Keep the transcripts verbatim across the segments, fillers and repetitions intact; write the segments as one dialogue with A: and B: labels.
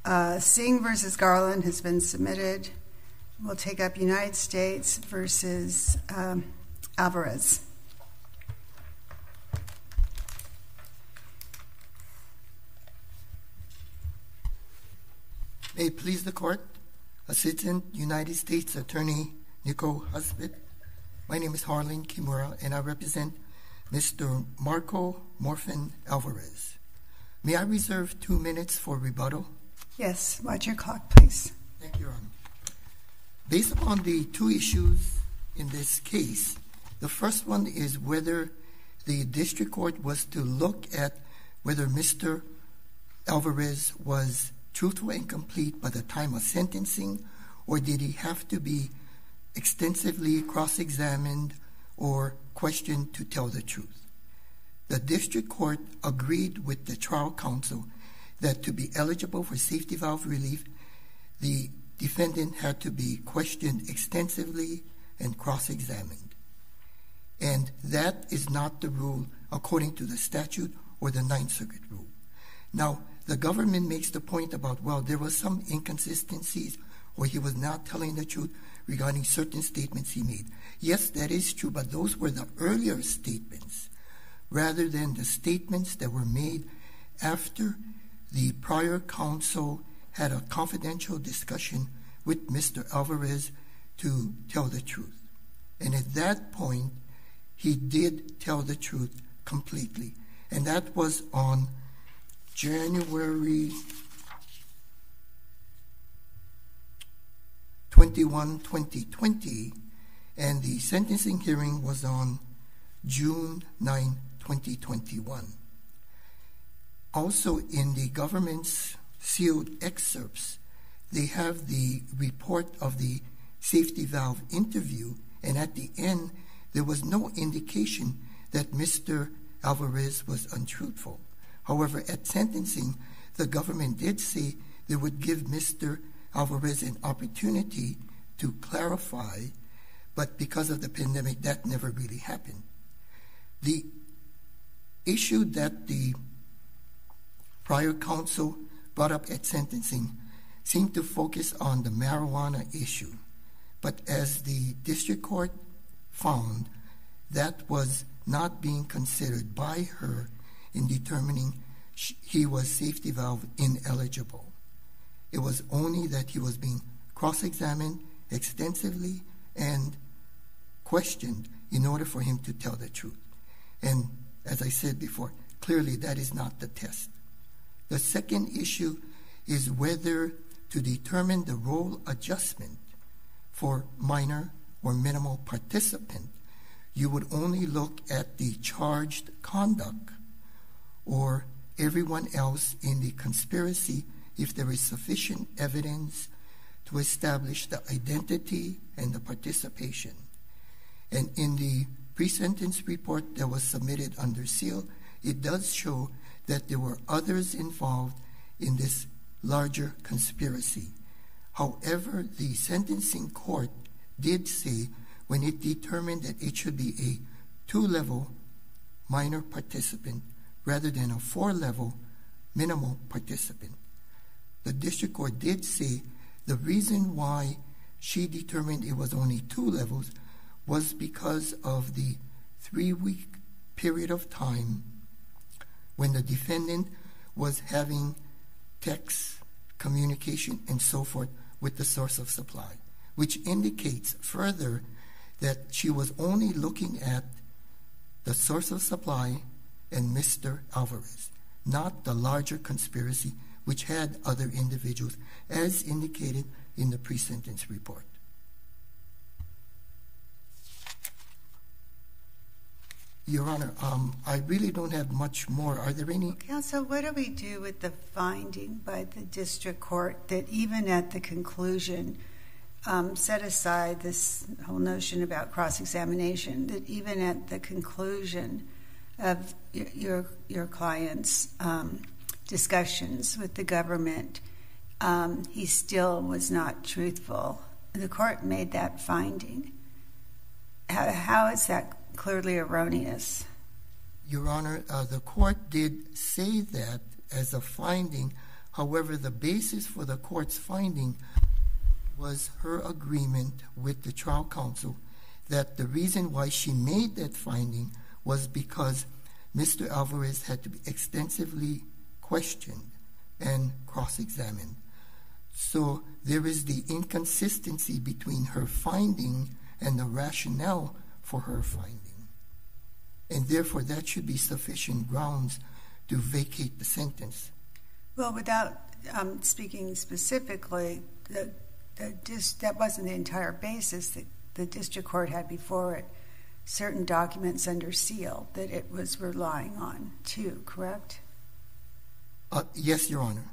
A: Uh, Singh versus Garland has been submitted. We'll take up United States versus um, Alvarez.
B: May it please the Court, Assistant United States Attorney Nico Husband. My name is Harlan Kimura, and I represent Mister Marco Morfin Alvarez. May I reserve two minutes for rebuttal?
A: Yes, watch your clock, please.
B: Thank you, Your Honor. Based upon the two issues in this case, the first one is whether the district court was to look at whether Mister Alvarez was truthful and complete by the time of sentencing, or did he have to be extensively cross-examined or questioned to tell the truth. The district court agreed with the trial counsel that to be eligible for safety valve relief, the defendant had to be questioned extensively and cross-examined. And that is not the rule according to the statute or the Ninth Circuit rule. Now, the government makes the point about, well, there were some inconsistencies or he was not telling the truth regarding certain statements he made. Yes, that is true, but those were the earlier statements rather than the statements that were made after the prior counsel had a confidential discussion with Mister Alvarez to tell the truth. And at that point, he did tell the truth completely. And that was on January twenty-first, twenty twenty, and the sentencing hearing was on June ninth, twenty twenty-one. Also, in the government's sealed excerpts, they have the report of the safety valve interview, and at the end, there was no indication that Mister Alvarez was untruthful. However, at sentencing, the government did say they would give Mister Alvarez an opportunity to clarify, but because of the pandemic, that never really happened. The issue that the prior counsel brought up at sentencing seemed to focus on the marijuana issue, but as the district court found, that was not being considered by her in determining he was safety valve ineligible. It was only that he was being cross-examined extensively and questioned in order for him to tell the truth. And as I said before, clearly that is not the test. The second issue is whether to determine the role adjustment for minor or minimal participant, you would only look at the charged conduct or everyone else in the conspiracy if there is sufficient evidence to establish the identity and the participation. And in the pre-sentence report that was submitted under seal, it does show that there were others involved in this larger conspiracy. However, the sentencing court did say when it determined that it should be a two-level minor participant rather than a four-level minimal participant. The district court did say the reason why she determined it was only two levels was because of the three-week period of time when the defendant was having text, communication, and so forth with the source of supply, which indicates further that she was only looking at the source of supply and Mister Alvarez, not the larger conspiracy which had other individuals, as indicated in the pre-sentence report. Your Honor, um, I really don't have much more. Are there any?
A: Counsel, what do we do with the finding by the district court that even at the conclusion, um, set aside this whole notion about cross-examination, that even at the conclusion of your your client's um, discussions with the government, um, he still was not truthful? The court made that finding. How, how is that clearly erroneous?
B: Your Honor, uh, the court did say that as a finding. However, the basis for the court's finding was her agreement with the trial counsel that the reason why she made that finding was because Mister Alvarez had to be extensively questioned and cross-examined. So there is the inconsistency between her finding and the rationale for her finding. And therefore, that should be sufficient grounds to vacate the sentence.
A: Well, without um, speaking specifically, the, the dis- that wasn't the entire basis that the district court had before it certain documents under seal that it was relying on too, correct?
B: Uh, yes, Your Honor.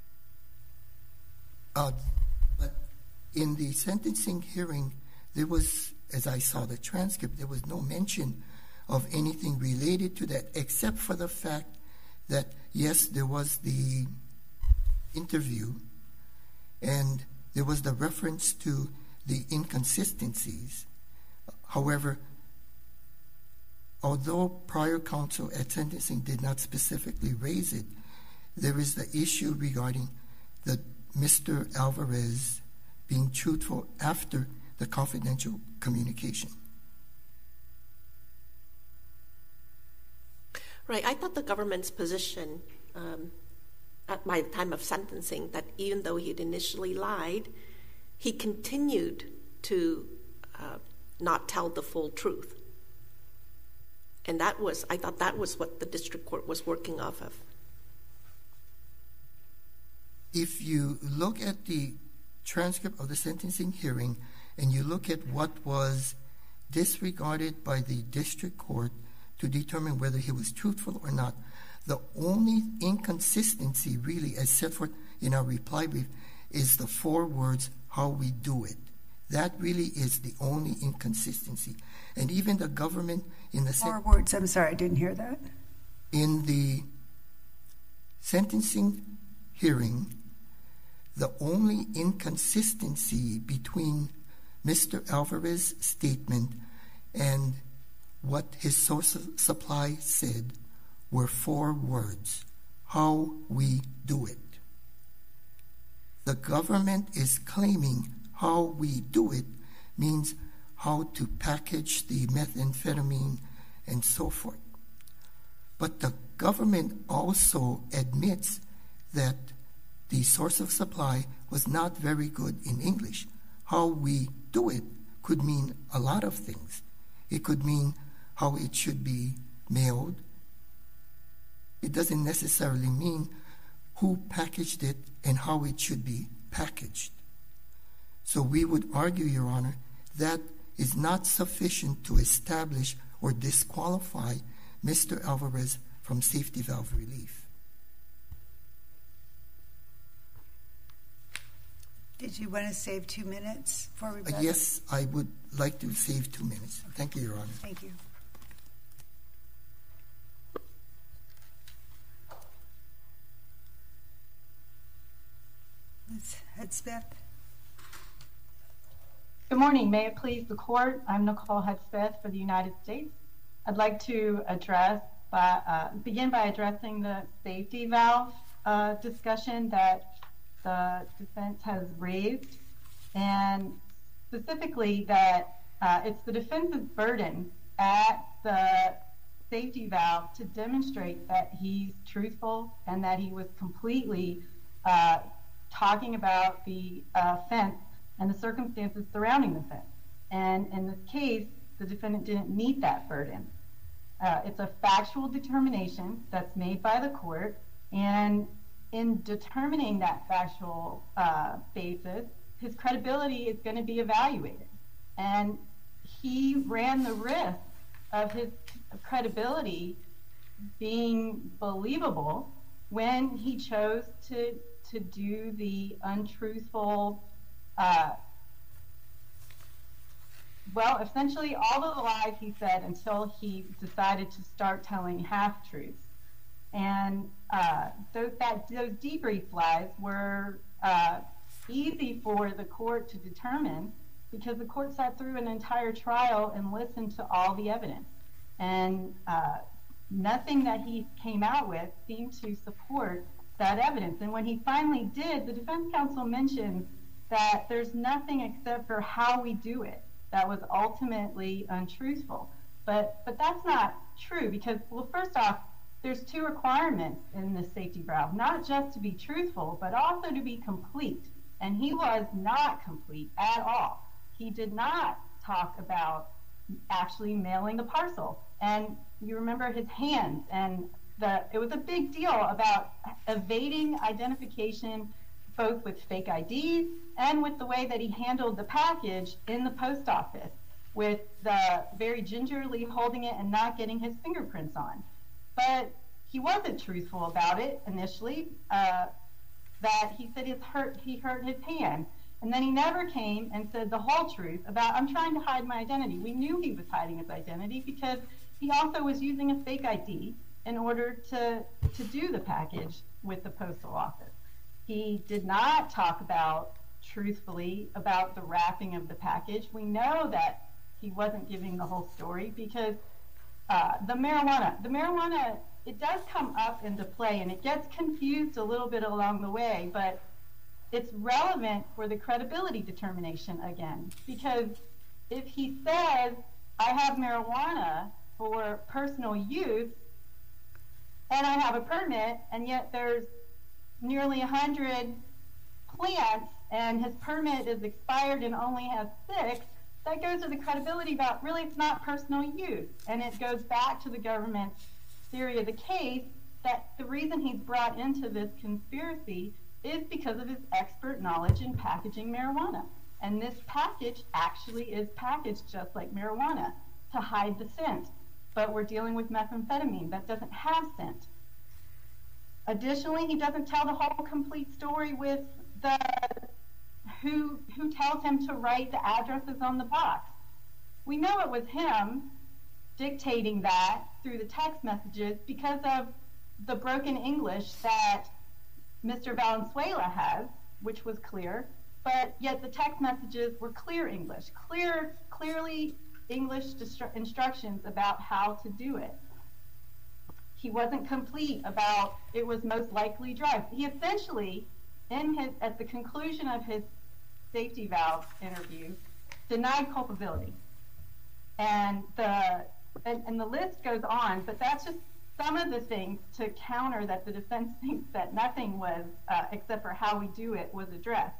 B: Uh, but in the sentencing hearing, there was, as I saw the transcript, there was no mention of anything related to that, except for the fact that, yes, there was the interview, and there was the reference to the inconsistencies. However, although prior counsel at sentencing did not specifically raise it, there is the issue regarding the Mister Alvarez being truthful after the confidential communication.
C: Right. I thought the government's position um, at my time of sentencing that even though he'd initially lied, he continued to uh, not tell the full truth. And that was, I thought that was what the district court was working off of.
B: If you look at the transcript of the sentencing hearing and you look at what was disregarded by the district court to determine whether he was truthful or not, the only inconsistency really, as set forth in our reply brief, is the four words, how we do it. That really is the only inconsistency. And even the government in the...
A: Four sen- words, I'm sorry, I didn't hear that.
B: In the sentencing hearing, the only inconsistency between Mister Alvarez's statement and what his source of supply said were four words, how we do it. The government is claiming how we do it means how to package the methamphetamine and so forth. But the government also admits that the source of supply was not very good in English. How we do it could mean a lot of things. It could mean how it should be mailed. It doesn't necessarily mean who packaged it and how it should be packaged. So we would argue, Your Honor, that is not sufficient to establish or disqualify Mister Alvarez from safety valve relief.
A: Did you want to save two minutes for rebuttal?
B: Uh, yes, I would like to save two minutes. Okay. Thank you, Your Honor.
A: Thank you. Miz Hudspeth.
D: Good morning. May it please the court. I'm Nicole Hudspeth for the United States. I'd like to address, by, uh, begin by addressing the safety valve uh, discussion that the defense has raised, and specifically that uh, it's the defense's burden at the safety valve to demonstrate that he's truthful and that he was completely uh, talking about the uh, offense and the circumstances surrounding the offense. And in this case, the defendant didn't meet that burden. Uh, it's a factual determination that's made by the court, and in determining that factual uh, basis, his credibility is going to be evaluated. And he ran the risk of his credibility being believable when he chose to, to do the untruthful, uh, well, essentially all of the lies he said until he decided to start telling half-truths. And uh, those, that, those debrief lies were uh, easy for the court to determine because the court sat through an entire trial and listened to all the evidence. And uh, nothing that he came out with seemed to support that evidence. And when he finally did, the defense counsel mentioned that there's nothing except for how we do it that was ultimately untruthful. But but that's not true because, well, first off, there's two requirements in the safety valve, not just to be truthful, but also to be complete. And he was not complete at all. He did not talk about actually mailing the parcel. And you remember his hands, and the it was a big deal about evading identification, both with fake I Ds and with the way that he handled the package in the post office, with the very gingerly holding it and not getting his fingerprints on. But he wasn't truthful about it initially, uh, that he said his hurt, he hurt his hand. And then he never came and said the whole truth about, I'm trying to hide my identity. We knew he was hiding his identity because he also was using a fake I D in order to, to do the package with the postal office. He did not talk about, truthfully, about the wrapping of the package. We know that he wasn't giving the whole story because uh, the marijuana, the marijuana, it does come up into play and it gets confused a little bit along the way, but it's relevant for the credibility determination again, because if he says, I have marijuana for personal use and I have a permit, and yet there's nearly one hundred plants and his permit is expired and only has six, that goes to the credibility about really it's not personal use. And it goes back to the government's theory of the case that the reason he's brought into this conspiracy is because of his expert knowledge in packaging marijuana. And this package actually is packaged just like marijuana to hide the scent. But we're dealing with methamphetamine that doesn't have scent. Additionally, he doesn't tell the whole complete story with the who who tells him to write the addresses on the box. We know it was him dictating that through the text messages because of the broken English that Mister Valenzuela has, which was clear, but yet the text messages were clear English, clear, clearly English distru- instructions about how to do it. He wasn't complete about it was most likely drugs. He essentially, in his, at the conclusion of his safety valve interview, denied culpability. And the and, and the list goes on, but that's just some of the things to counter that the defense thinks that nothing was, uh, except for how we do it, was addressed.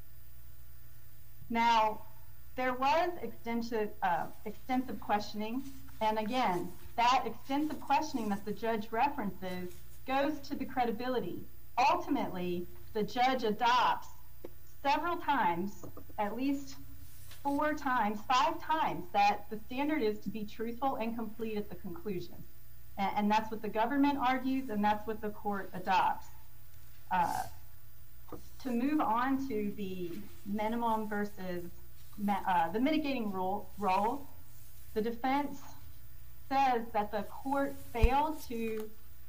D: Now, there was extensive, uh, extensive questioning, and again, that extensive questioning that the judge references goes to the credibility. Ultimately, the judge adopts several times, at least four times, five times, that the standard is to be truthful and complete at the conclusion. And, and that's what the government argues, and that's what the court adopts. Uh, to move on to the minimum versus uh, the mitigating role, role, the defense says that the court failed to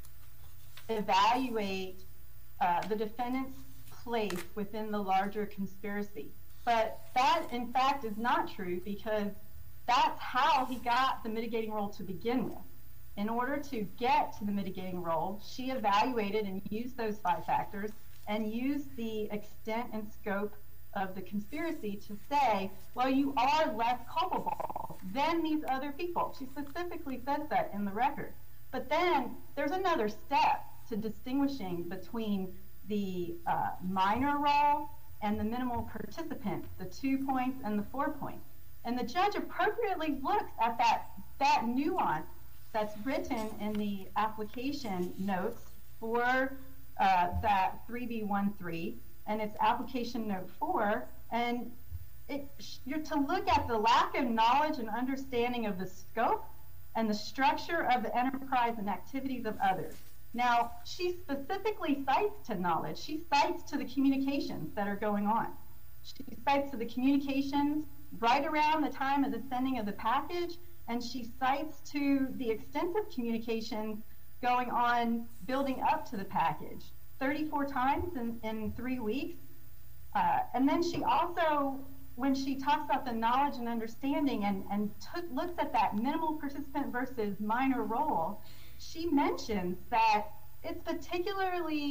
D: evaluate uh, the defendant's place within the larger conspiracy. But that, in fact, is not true because that's how he got the mitigating role to begin with. In order to get to the mitigating role, she evaluated and used those five factors and used the extent and scope of the conspiracy to say, well, you are less culpable than these other people. She specifically says that in the record. But then there's another step to distinguishing between the uh, minor role and the minimal participant, the two points and the four points. And the judge appropriately looks at that, that nuance that's written in the application notes for uh, that three B thirteen, and it's application note four, and it, you're to look at the lack of knowledge and understanding of the scope and the structure of the enterprise and activities of others. Now, she specifically cites to knowledge. She cites to the communications that are going on. She cites to the communications right around the time of the sending of the package, and she cites to the extensive communications going on building up to the package, thirty-four times in, in three weeks. Uh, and then she also, when she talks about the knowledge and understanding and, and took, looks at that minimal participant versus minor role, she mentions that it's particularly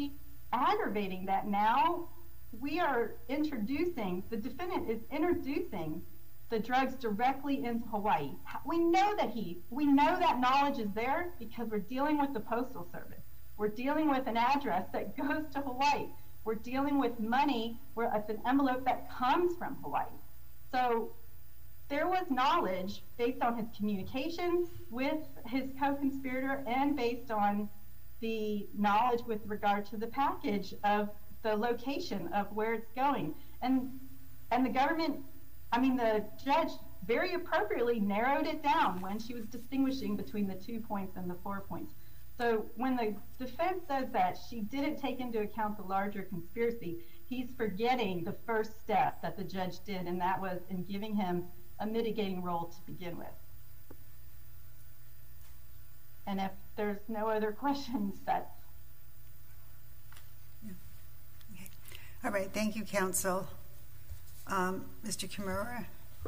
D: aggravating that now we are introducing, the defendant is introducing the drugs directly into Hawaii. We know that he, we know that knowledge is there because we're dealing with the Postal Service. We're dealing with an address that goes to Hawaii. We're dealing with money where it's an envelope that comes from Hawaii. So there was knowledge based on his communications with his co-conspirator and based on the knowledge with regard to the package of the location of where it's going. And and the government, I mean, the judge very appropriately narrowed it down when she was distinguishing between the two points and the four points. So when the defense says that she didn't take into account the larger conspiracy, he's forgetting the first step that the judge did, and that was in giving him a mitigating role to begin with. And if there's no other questions, that's...
A: Yeah. Okay. All right, thank you, counsel. Um, Mister Kimura?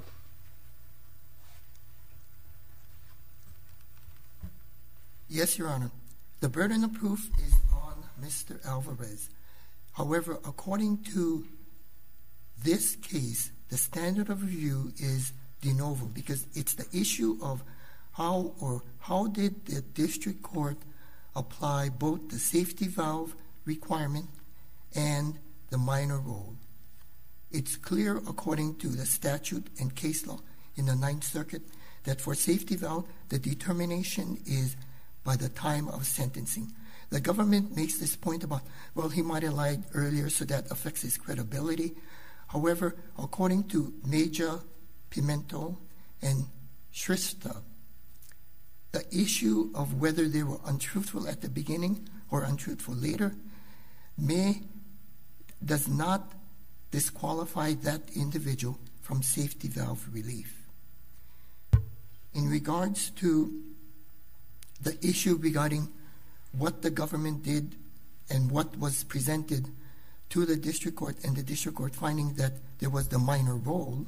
B: Yes, Your Honor. The burden of proof is on Mister Alvarez. However, according to this case, the standard of review is de novo because it's the issue of how or how did the district court apply both the safety valve requirement and the minor role. It's clear according to the statute and case law in the Ninth Circuit that for safety valve, the determination is by the time of sentencing. The government makes this point about, well, he might have lied earlier, so that affects his credibility. However, according to Meja, Pimento, and Shrestha, the issue of whether they were untruthful at the beginning or untruthful later may does not disqualify that individual from safety valve relief. In regards to the issue regarding what the government did and what was presented to the district court and the district court finding that there was the minor role,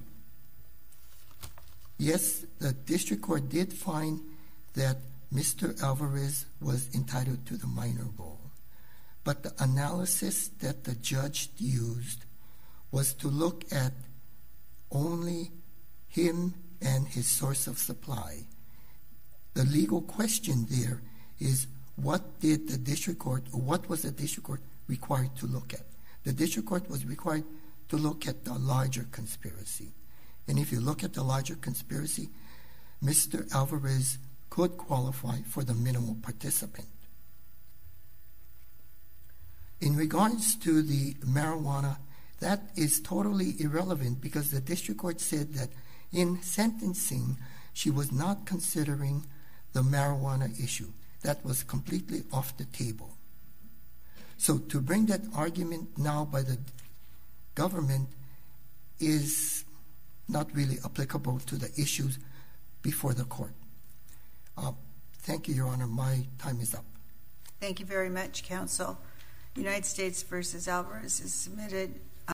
B: yes, the district court did find that Mister Alvarez was entitled to the minor role. But the analysis that the judge used was to look at only him and his source of supply. The legal question there is, what did the district court, or what was the district court required to look at? The district court was required to look at the larger conspiracy. And if you look at the larger conspiracy, Mister Alvarez could qualify for the minimal participant. In regards to the marijuana, that is totally irrelevant because the district court said that in sentencing, she was not considering the marijuana issue. That was completely off the table. So to bring that argument now by the government is not really applicable to the issues before the court. Uh, thank you, Your Honor. My time is up.
A: Thank you very much, counsel. United States versus Alvarez is submitted.